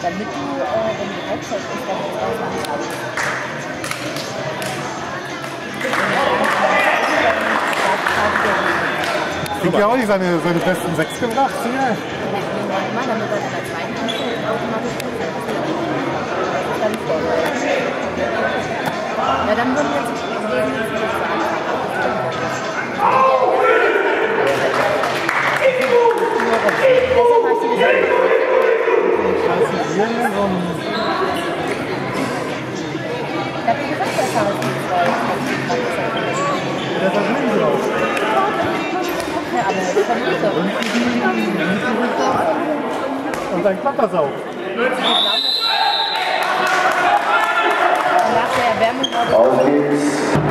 Damit du, wenn die Halbzeit ist, dann jetzt ausmachen kannst. Kriegt ja auch nicht seine besten 6 gebracht, hier. Immer, damit er in der zweiten Halbzeit automatisch dann vorbereitet. Ja, dann würden wir jetzt gegen und ein Klappersau. nach der Erwärmung Auf geht's.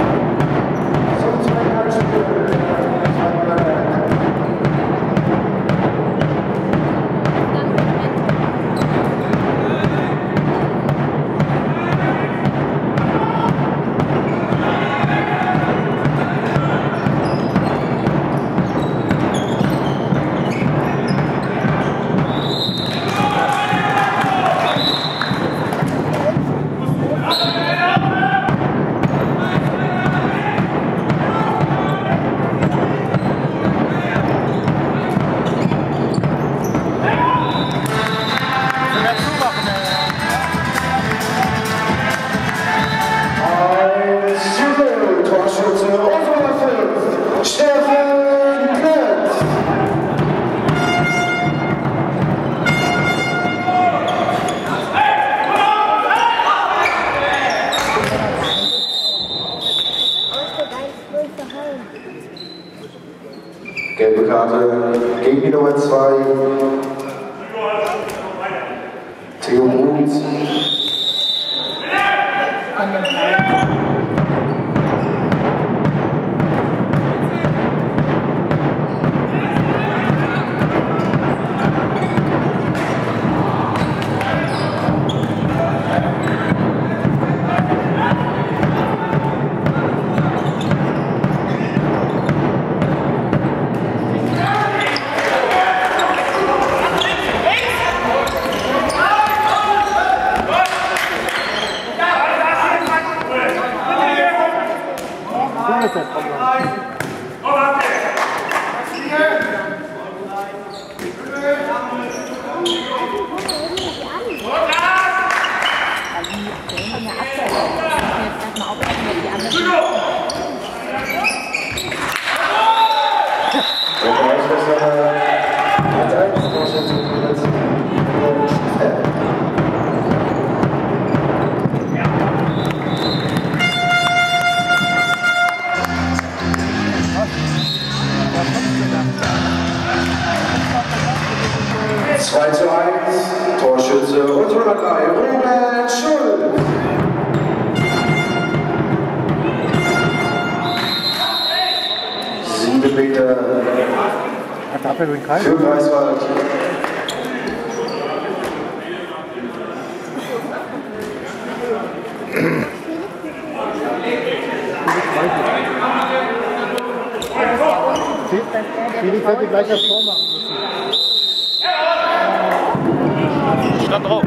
Gelbe Karte gegen die Nummer 2. Theo Bruns. Torschütze und 103, Robert Schulz. Meter für Greifswald. Felix hätte gleich das Tor machen müssen. Stand drauf.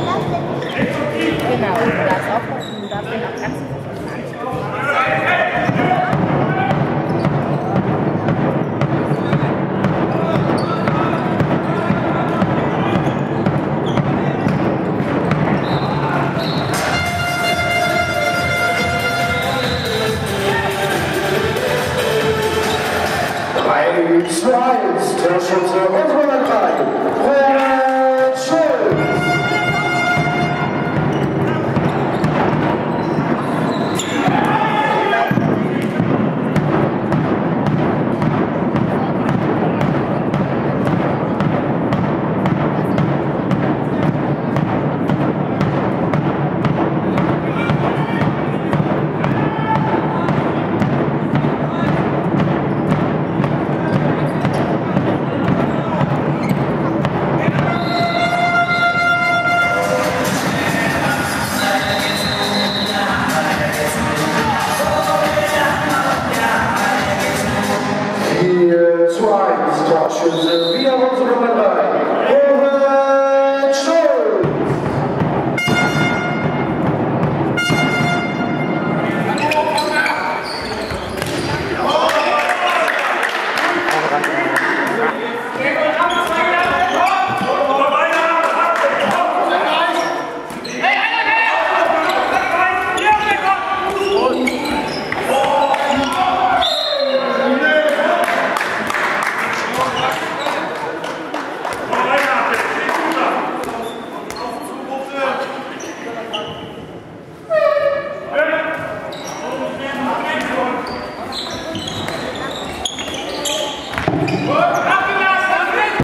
Genau, du darfst aufpassen, du darfst den auch ganz